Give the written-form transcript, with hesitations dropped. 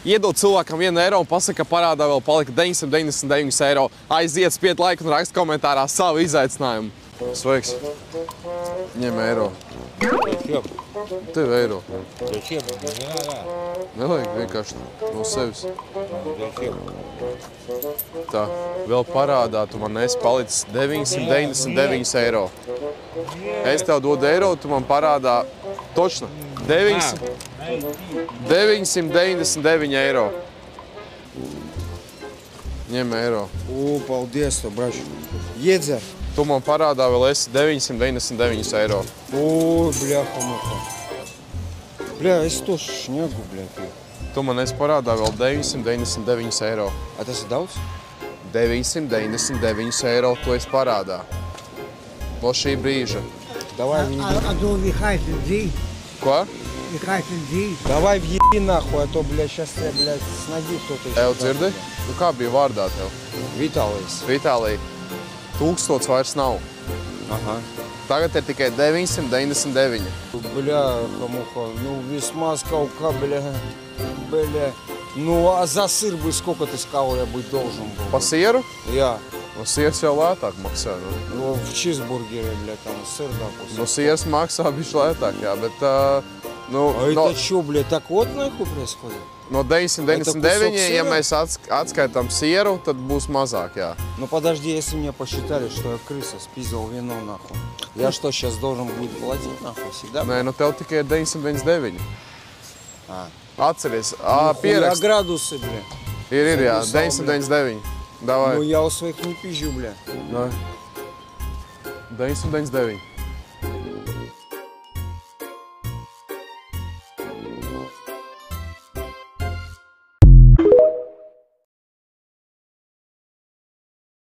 Iedod cilvēkam 1 eiro un pasaka, ka parādā vēl palika 999 eiro. Aiziet, spied laiku un rakst komentārā savu izaicinājumu. Sveiks. Ņem eiro. Zачем? Tev eiro. Зачем? Не надо. Nevajag vienkārši no sevis. Зачем? Tā, vēl parādā tu man esi palicis 999 eiro. Es tev dodu eiro, tu man parādā točno 999 eiro. Ņem eiro. O, paldies tev, brač. Iedzer. Tu man parādā vēl esi 999 eiro. O, bļaha-muha. Bļa, es to šņegu, bļa. Tu man esi parādā vēl 999 eiro. A tas ir daudz? 999 eiro tu esi parādā. No šī brīža. Давай въеби. А то вихайте ди, Ko? вихайте ди. Давай въеби нахуй, а то, бля, сейчас я, блядь, с ноги кто-то еще. Ev, dzirdi? Nu kā bija vārdā tev? Vitālijs. Vitālija, 1000 vairs nav. Ага. Tagad ir tikai 999. Бляха-муха, ну весьма скаука, бля. Ну, а за сыр бы сколько ты сказал, я быть должен был? Pa sieru? Я. No sieras jau lētāk maksā. Ну, в чизбургере, бля, там сыр, допустим. No sieras maksā bišķi lētāk, jā, bet nu, А это что, бля, так вот нахуй происходит? no 999, Это ja кусок mēs atskaitām sieru, tad būs mazāk, jā. Ну подожди, если мне посчитали, что я крыса, спиздил вино, нахуй. Я что, сейчас должен будет платить, нахуй, всегда? Nē, nu tev tikai ir 999. А. Atceries, Хуя pierakst. градусы, бля. Ir, jā, Savu 999. Ну Davai. я у своих не пизжу, бля. Nē. 999.